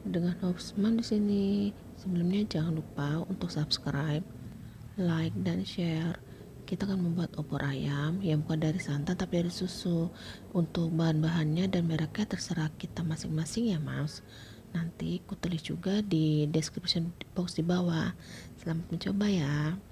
dengan Hobsman di sini. Sebelumnya jangan lupa untuk subscribe, like, dan share. Kita akan membuat opor ayam yang bukan dari santan tapi dari susu. Untuk bahan-bahannya dan mereknya terserah kita masing-masing ya, Mas. Nanti ku tulis juga di description box di bawah. Selamat mencoba ya.